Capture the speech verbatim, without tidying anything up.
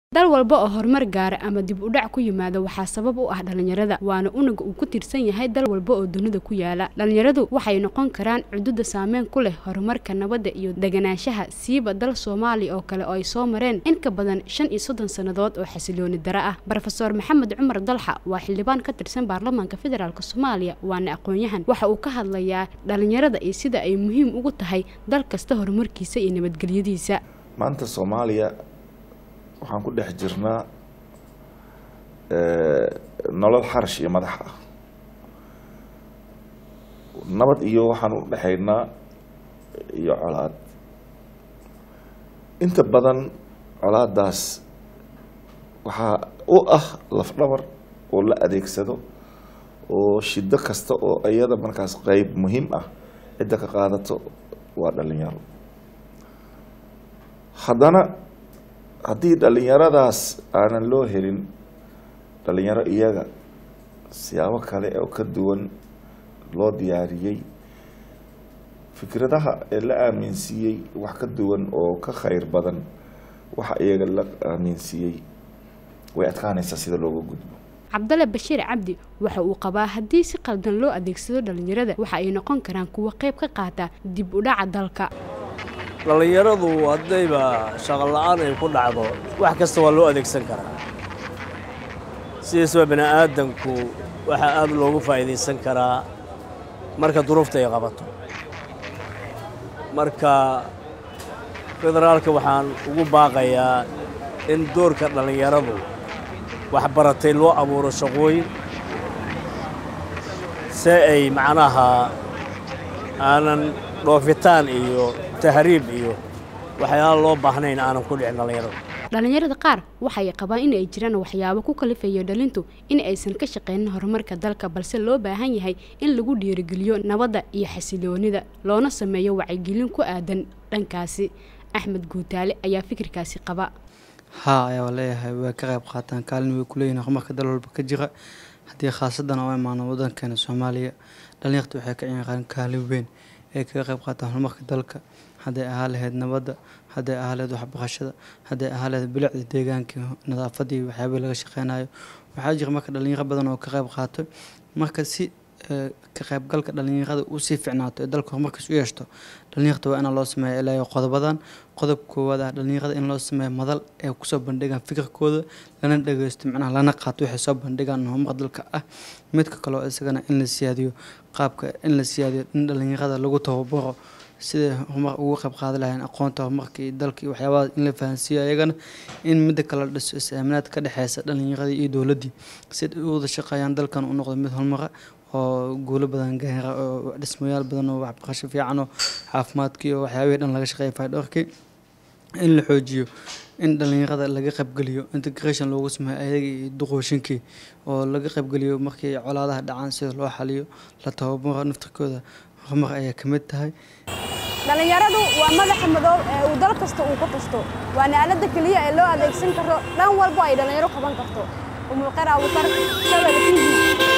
dal walba oo horumar gaar ama dib u dhac ku yimaado waxa sabab u ah dhalinyarada waana unuga uu ku tirsan yahay dal walba oo dunida ku yaala dhalinyaradu waxay noqon karaan cududa saameyn ku leh horumarka nabadda iyo deganaanshaha siiba dal Soomaali oo kale oo ay soo mareen in ka badan shan iyo soddon sanadood oo xasilooni dara ah Professor Maxamed Cumar Dalxa waa xildhibaan ka tirsan baarlamaanka federaalka Soomaaliya waana aqoon-yahan waxa uu ka hadlayaa dhalinyarada iyo sida ay muhiim ugu tahay dal kasta horumarkiisa iyo nabadgelyadiisa maanta Soomaaliya waxaan ku dhex jirnaa ee nolol xarash iyo madax ah nabad iyo waxaan u dhaxaynaa iyo colaad inta badan colaadaas waxa u ah laf dhabar oo la adeegsado oo shida kasta oo ayada markaas qayb muhiim ah cid ka qaadato waa dhalinyaro haddana haddii dhalinyaradaas aanan loo helin dhalinyaro iyaga siyaabo kale oo ka duwan loo diyaariyay fikradaha ee la aaminsiiyay wax ka duwan oo ka khayr badan waxa iyaga la aaminsiiyay way adkaanaysaa sida looga gudbo Cabdalla Bashiir Cabdi waxa uu qabaa haddii si qaldan loo adeegsado dhalinyarada waxa ay noqon karaan kuwa qayb ka qaata dib u dhaca dalka dhalinyaradu haddayba shaqo la'aan ay ku dhacdo wax kasta waa loo adeegsan karaa sidaasba bani aadamku waxa aad loogu faa'iideysan karaa marka duruufta ay qabato marka federaalka waxaan ugu baaqayaa in doorka dhalinyaradu wax baratay loo abuuro shaqooyin si ay macnaha aanan dhoofitaan iyo tahriib iyo waxyaalo loo baahnayn aanan ku dhicin dhalinyarada dhalinyarada qaar waxay qabaan in ay jiraan waxyaabo ku kalifayo dhalintu in aysan ka shaqeynin horumarka dalka balse loo baahan yahay in lagu dhiirigeliyo nabadda iyo xasiloonida loona sameeyo wacyigelin ku aadan dhankaasi Axmed Guutaale ayaa fikirkaasi qaba haa ayaa leeyahay way ka qayb qaataan kaalin way ku leeyihiin horumarka dal walba ka jira haddii khaasadan oo imaano wadankeena Soomaaliya dhalinyaradu waxay ka ciyaaraan kaalin weyn ee ka qayb qaataan horumarka dalka haday ahaa lahayd nabadda haday ahaa lahayd waxbarashada haday ahaa lahayd bilicda deegaanka nadaafadda iyo waxyaabo laga shaqeynayo waxaa jira marka dhalinyaro badan oo ka qayb qaato marka si ka qayb galka dhalinyarada uu si fiicnaato ee dalka horumarkiisa u yeeshto dhalinyarada waa in loo sameeyo ilaa qodobadan qodob koowaad ah dhalinyarada in loo sameeyo madal ee ku soo bandhigaan fikirkooda lana dhageysto macnaha lana qaato waxay soo bandhigaan horumar dalka ah midka kale oo isagana in la siyaadiyo qaabka in la siyaadiyo in dhalinyarada lagu tababaro sida horumar ugu qayb qaadan lahayn aqoonta horumarka dalka iyo waxyaabaha in la fahansiiyo ayagana in mid kale dhiso is-aaminaad ka dhaxaysa dhalinyarada iyo dawladda si ay u wada shaqeeyaan dalkan u noqdo mid horumar oo guulo badan gaara oo dhismayaal badan oo waxbarasho fiican oo caafimaadka iyo waxyaabaha dhan laga shaqeeyo faa'iidooyinka in la xoojiyo in dhalinyarada laga qayb galiyo integration loogu sameeyo ayaga iyo duqooshinkii oo laga qayb galiyo markii colaadaha dhacaan sida loo xaliyo la tababaro naftirkooda horumar ayaa ka mid tahay dhalinyaradu waa madaxa madow ee uu dal kasta uu ku tasto waana aalada kaliya ee loo adeegsan karo dhan walba ay dhalinyaro qaban karto umul qara uu kar shabada T V